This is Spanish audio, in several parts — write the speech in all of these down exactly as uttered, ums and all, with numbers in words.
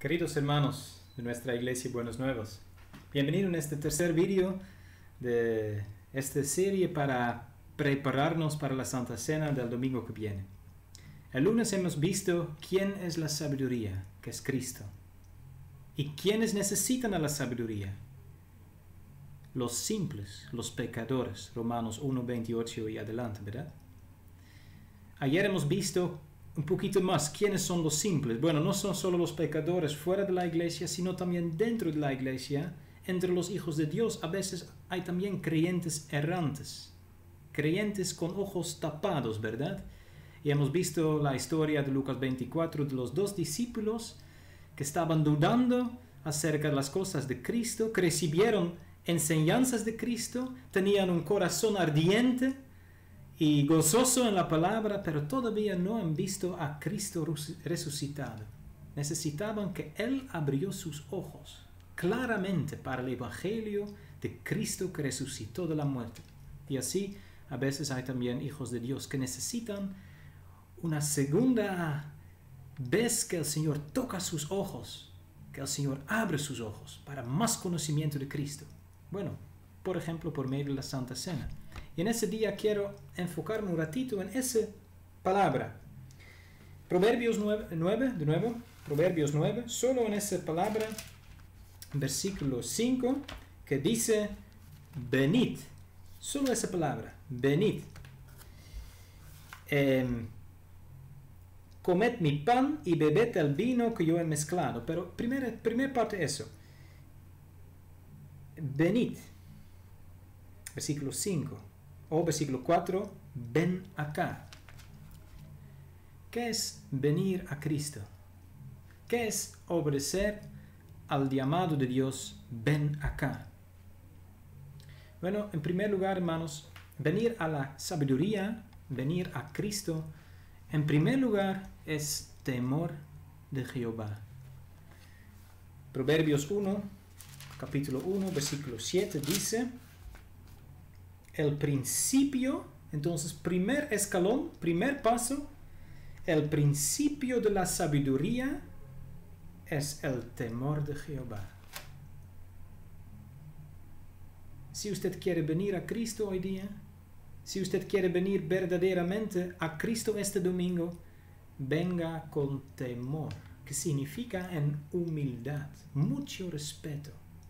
Queridos hermanos de nuestra iglesia Buenos Nuevos, bienvenidos en este tercer vídeo de esta serie para prepararnos para la Santa Cena del domingo que viene. El lunes hemos visto quién es la sabiduría, que es Cristo, y quiénes necesitan a la sabiduría. Los simples, los pecadores, Romanos uno, veintiocho y adelante, ¿verdad? Ayer hemos visto un poquito más quiénes son los simples. Bueno, no son solo los pecadores fuera de la iglesia, sino también dentro de la iglesia. Entre los hijos de Dios a veces hay también creyentes errantes, creyentes con ojos tapados, ¿verdad? Y hemos visto la historia de Lucas veinticuatro de los dos discípulos que estaban dudando acerca de las cosas de Cristo, que recibieron enseñanzas de Cristo, tenían un corazón ardiente y gozoso en la palabra, pero todavía no han visto a Cristo resucitado. Necesitaban que Él abrió sus ojos claramente para el Evangelio de Cristo que resucitó de la muerte. Y así, a veces hay también hijos de Dios que necesitan una segunda vez que el Señor toca sus ojos, que el Señor abre sus ojos para más conocimiento de Cristo. Bueno, por ejemplo, por medio de la Santa Cena. Y en ese día quiero enfocarme un ratito en esa palabra. Proverbios nueve, nueve, de nuevo, Proverbios nueve, solo en esa palabra, versículo cinco, que dice, venid. Solo esa palabra, venid. Eh, comed mi pan y bebed el vino que yo he mezclado. Pero primera, primera parte eso. Venid. Versículo cinco. O versículo cuatro, ven acá. ¿Qué es venir a Cristo? ¿Qué es obedecer al llamado de Dios, ven acá? Bueno, en primer lugar, hermanos, venir a la sabiduría, venir a Cristo, en primer lugar es temor de Jehová. Proverbios uno, capítulo uno, versículo siete dice, el principio, entonces primer escalón, primer paso, el principio de la sabiduría es el temor de Jehová. Si usted quiere venir a Cristo hoy día, si usted quiere venir verdaderamente a Cristo este domingo, venga con temor, que significa en humildad, mucho respeto.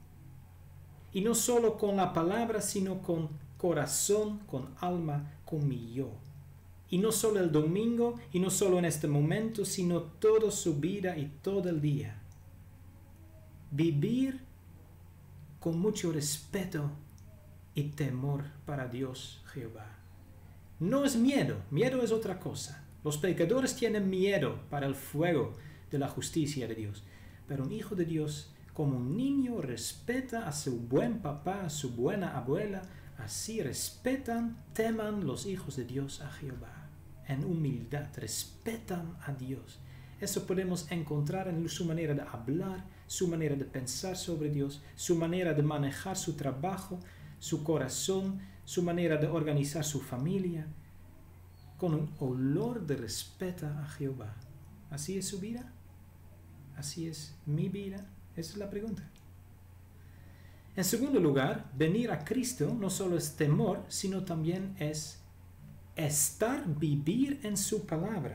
Y no solo con la palabra, sino con corazón, con alma, con mi yo. Y no solo el domingo, y no solo en este momento, sino toda su vida y todo el día. Vivir con mucho respeto y temor para Dios Jehová. No es miedo, miedo es otra cosa. Los pecadores tienen miedo para el fuego de la justicia de Dios. Pero un hijo de Dios, como un niño, respeta a su buen papá, a su buena abuela. Así respetan, teman los hijos de Dios a Jehová. En humildad, respetan a Dios. Eso podemos encontrar en su manera de hablar, su manera de pensar sobre Dios, su manera de manejar su trabajo, su corazón, su manera de organizar su familia, con un olor de respeto a Jehová. ¿Así es su vida? ¿Así es mi vida? Esa es la pregunta. En segundo lugar, venir a Cristo no solo es temor, sino también es estar, vivir en su palabra.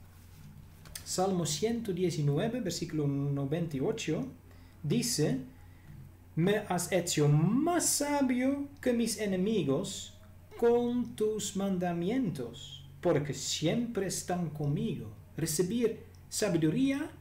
Salmo ciento diecinueve, versículo noventa y ocho, dice, me has hecho más sabio que mis enemigos con tus mandamientos, porque siempre están conmigo. Recibir sabiduría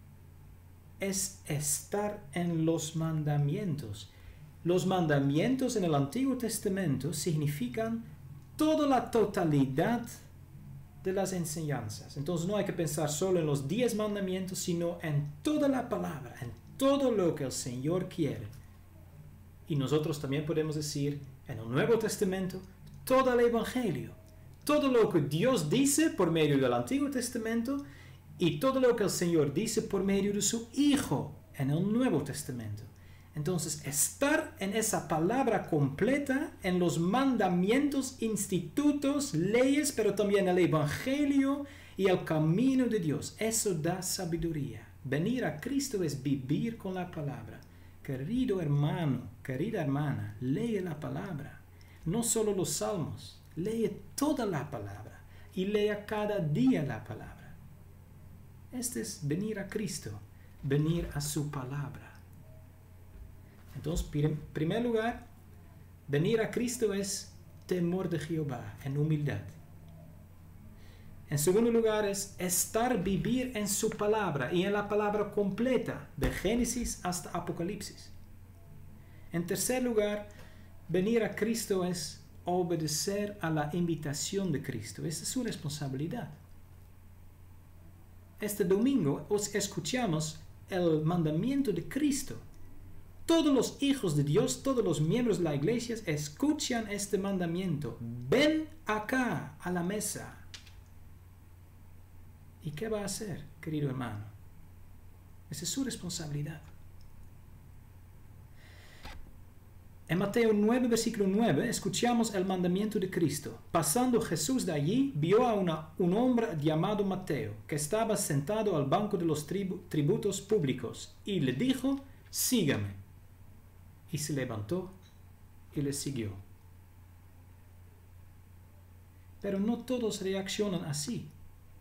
es estar en los mandamientos. Los mandamientos en el Antiguo Testamento significan toda la totalidad de las enseñanzas. Entonces no hay que pensar solo en los diez mandamientos, sino en toda la palabra, en todo lo que el Señor quiere. Y nosotros también podemos decir en el Nuevo Testamento, todo el Evangelio, todo lo que Dios dice por medio del Antiguo Testamento y todo lo que el Señor dice por medio de su Hijo en el Nuevo Testamento. Entonces, estar en esa palabra completa, en los mandamientos, institutos, leyes, pero también el Evangelio y el camino de Dios, eso da sabiduría. Venir a Cristo es vivir con la palabra. Querido hermano, querida hermana, lee la palabra. No solo los salmos, lee toda la palabra y lea cada día la palabra. Este es venir a Cristo, venir a su palabra. Entonces, en primer lugar, venir a Cristo es temor de Jehová, en humildad. En segundo lugar es estar, vivir en su palabra y en la palabra completa, de Génesis hasta Apocalipsis. En tercer lugar, venir a Cristo es obedecer a la invitación de Cristo. Esa es su responsabilidad. Este domingo os escuchamos el mandamiento de Cristo. Todos los hijos de Dios, todos los miembros de la iglesia escuchan este mandamiento. Ven acá a la mesa. ¿Y qué va a hacer, querido hermano? Esa es su responsabilidad. En Mateo nueve, versículo nueve, escuchamos el mandamiento de Cristo. Pasando Jesús de allí, vio a una, un hombre llamado Mateo, que estaba sentado al banco de los tribu, tributos públicos, y le dijo, sígame. Y se levantó y le siguió. Pero no todos reaccionan así.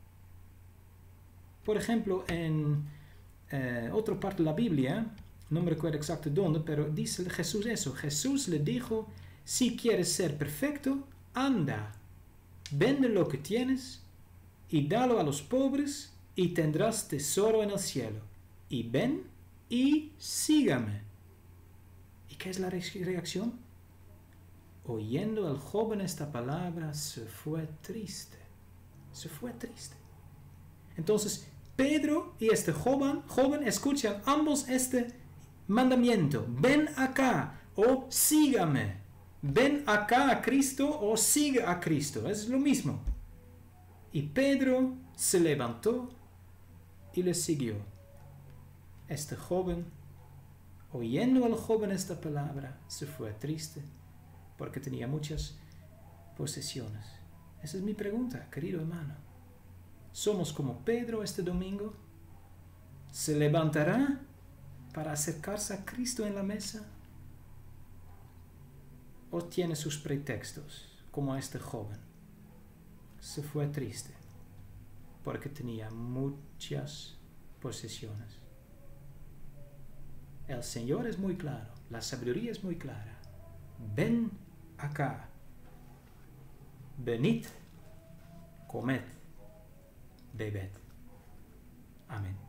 Por ejemplo, en eh, otra parte de la Biblia, no me recuerdo exacto dónde, pero dice Jesús eso. Jesús le dijo, si quieres ser perfecto, anda, vende lo que tienes y dalo a los pobres y tendrás tesoro en el cielo. Y ven y sígame. ¿Y qué es la reacción? Oyendo al joven esta palabra, se fue triste. Se fue triste. Entonces, Pedro y este joven, joven escuchan ambos este mandamiento. Ven acá o sígame. Ven acá a Cristo o sigue a Cristo. Es lo mismo. Y Pedro se levantó y le siguió. Este joven, oyendo al joven esta palabra, se fue triste porque tenía muchas posesiones. Esa es mi pregunta, querido hermano. ¿Somos como Pedro este domingo? ¿Se levantará para acercarse a Cristo en la mesa? ¿O tiene sus pretextos, como este joven? Se fue triste porque tenía muchas posesiones. El Señor es muy claro, la sabiduría es muy clara. Ven acá, venid, comed, bebed. Amén.